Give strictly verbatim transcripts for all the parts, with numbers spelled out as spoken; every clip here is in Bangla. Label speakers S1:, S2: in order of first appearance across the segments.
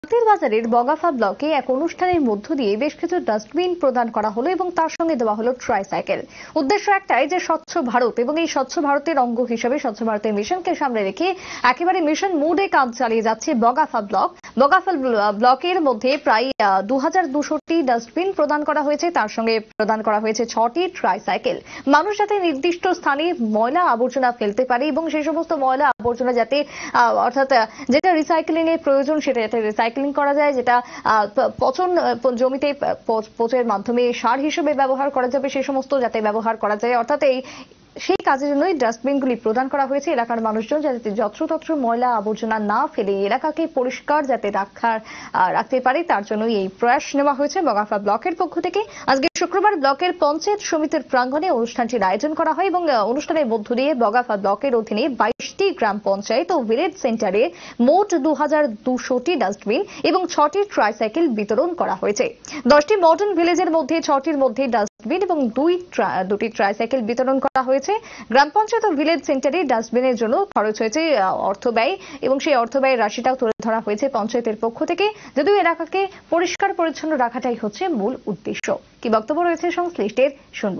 S1: শান্তির বাজারের বগাফা ব্লকে এক অনুষ্ঠানের মধ্য দিয়ে বেশ কিছু ডাস্টবিন প্রদান করা হলো এবং তার সঙ্গে দেওয়া হলো ট্রাইসাইকেল। উদ্দেশ্য একটাই যে স্বচ্ছ ভারত এবং এই স্বচ্ছ ভারতের অঙ্গ হিসেবে স্বচ্ছ ভারতের মিশনকে সামনে রেখে একেবারে মিশন মোডে কাজ চালিয়ে যাচ্ছে বগাফা ব্লক। বগাফা ব্লকের মধ্যে প্রায় দু হাজার দুশোটি ডাস্টবিন প্রদান করা হয়েছে, তার সঙ্গে প্রদান করা হয়েছে ছটি ট্রাইসাইকেল। মানুষ যাতে নির্দিষ্ট স্থানে ময়লা আবর্জনা ফেলতে পারে এবং সেই সমস্ত ময়লা আবর্জনা যাতে অর্থাৎ যেটা রিসাইক্লিং এর প্রয়োজন সেটা যাতে রিসাইক্লিং করা যায়, যেটা পচন জমিতে পচের মাধ্যমে সার হিসেবে ব্যবহার করা যাবে সে সমস্ত যাতে ব্যবহার করা যায়। অর্থাৎ এই সেই কাজের জন্যই ডাস্টবিনগুলি প্রদান করা হয়েছে। এলাকার মানুষজন যাতে যত্রতত্র ময়লা আবর্জনা না ফেলে এলাকাকে পরিষ্কার যাতে রাখার রাখতে পারে তার জন্যই এই প্রয়াস নেওয়া হয়েছে বগাফা ব্লকের পক্ষ থেকে। আজকে শুক্রবার ব্লকের পঞ্চায়েত সমিতির প্রাঙ্গণে অনুষ্ঠানটির আয়োজন করা হয় এবং অনুষ্ঠানের মধ্য দিয়ে বগাফা ব্লকের অধীনে বাইশটি গ্রাম পঞ্চায়েত ও ভিলেজ সেন্টারে মোট দু হাজার দুশোটি ডাস্টবিন এবং ছটি ট্রাইসাইকেল বিতরণ করা হয়েছে। দশটি মডার্ন ভিলেজের মধ্যে ছটির মধ্যে ডাস্টবিন এবং দুই দুটি ট্রাইসাইকেল বিতরণ করা হয়েছে। গ্রাম পঞ্চায়েত ও ভিলেজ সেন্টারে ডাস্টবিনের জন্য খরচ হয়েছে অর্থ ব্যয় এবং সেই অর্থ ব্যয়ের রাশিটাও তুলে ধরা হয়েছে পঞ্চায়েতের পক্ষ থেকে, যদিও এলাকাকে পরিষ্কার পরিচ্ছন্ন রাখাটাই হচ্ছে মূল উদ্দেশ্য। কি বক্তব্য রয়েছে সংশ্লিষ্টের শুনব।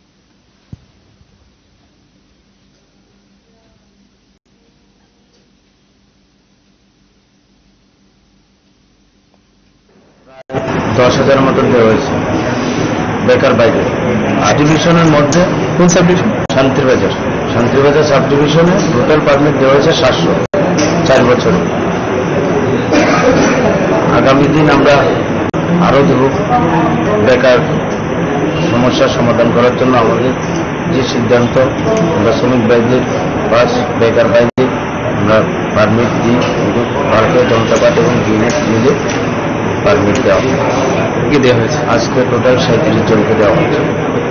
S2: দশ হাজার মতন দেওয়া হয়েছে বেকার বাইরে আট ডিভিশনের মধ্যে। কোন সাব ডিভিশন? শান্তির বাজার। শান্তির বাজার সাব ডিভিশনে টোটাল পারমিট দেওয়া হয়েছে সাতশো চার বছরে। আগামী দিন আমরা আরো দেব বেকার সমস্যার সমাধান করার জন্য। আমাদের যে সিদ্ধান্ত, আমরা শ্রমিক ভাইদের পাঁচ বেকার ভাইদের আমরা পারমিট দিই, কিন্তু ভারতীয় জনতা পার্টি এবং বিএনএস মিলে পারমিট দেওয়া কি দেওয়া হয়েছে। আজকে টোটাল সাঁত্রিশ জনকে দেওয়া হয়েছে।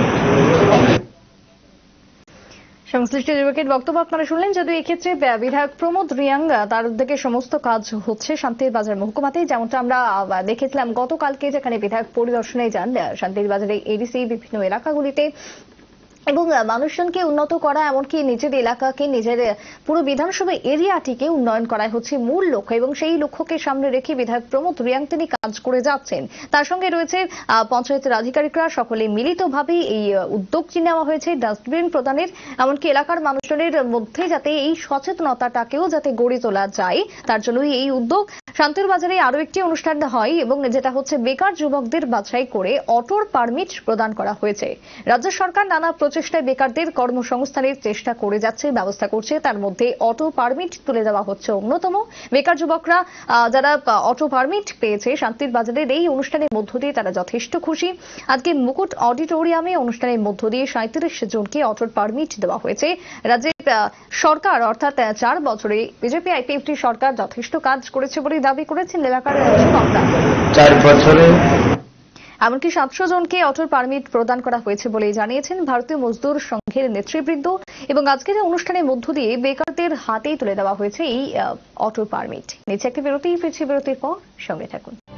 S1: সংশ্লিষ্ট যুবকের বক্তব্য আপনারা শুনলেন। যদিও এক্ষেত্রে বিধায়ক প্রমোদ রিয়াং তার উদ্যোগে সমস্ত কাজ হচ্ছে শান্তির বাজার মহকুমাতে, যেমনটা আমরা দেখেছিলাম গতকালকে যেখানে বিধায়ক পরিদর্শনে যান শান্তির বাজারে এডিসি বিভিন্ন এলাকাগুলিতে এবং মানুষজনকে উন্নত করা, এমনকি নিজের এলাকাকে নিজের পুরো বিধানসভা এরিয়াটিকে উন্নয়ন করাই হচ্ছে মূল লক্ষ্য এবং সেই লক্ষ্যকে সামনে রেখে বিধায়ক প্রমোদ রিয়াং তিনি কাজ করে যাচ্ছেন। তার সঙ্গে রয়েছে পঞ্চায়েতের আধিকারিকরা, সকলে মিলিতভাবে এই উদ্যোগটি নেওয়া হয়েছে ডাস্টবিন প্রদানের, এমনকি এলাকার মানুষজনের মধ্যে যাতে এই সচেতনতাটাকেও যাতে গড়ে তোলা যায় তার জন্যই এই উদ্যোগ। শান্তির বাজারে আরো একটি অনুষ্ঠান হয় এবং যেটা হচ্ছে বেকার যুবকদের বাছাই করে অটোর পারমিট প্রদান করা হয়েছে। রাজ্য সরকার নানা প্রচেষ্টায় বেকারদের কর্মসংস্থানের চেষ্টা করে যাচ্ছে, ব্যবস্থা করছে, তার মধ্যে অটো পারমিট তুলে দেওয়া হচ্ছে অন্যতম। বেকার যুবকরা যারা অটো পারমিট পেয়েছে শান্তির বাজারের এই অনুষ্ঠানের মধ্য দিয়ে তারা যথেষ্ট খুশি। আজকে মুকুট অডিটোরিয়ামে অনুষ্ঠানের মধ্য দিয়ে সাঁত্রিশ জনকে অটোর পারমিট দেওয়া হয়েছে। রাজ্যের সরকার অর্থাৎ চার বছরে বিজেপি আইপিএফটি সরকার যথেষ্ট কাজ করেছে বলে দাবি করেছেন এলাকার যুবকরা।
S2: চার বছরে
S1: এমনকি সাতশো জনকে অটোর পারমিট প্রদান করা হয়েছে বলে জানিয়েছেন ভারতীয় মজদুর সংঘের নেতৃবৃন্দ এবং আজকের অনুষ্ঠানের মধ্য দিয়ে বেকারদের হাতেই তুলে দেওয়া হয়েছে এই অটোর পারমিট। নিচে একটি বিরতি, ফিরছি বিরতির পর, সঙ্গে থাকুন।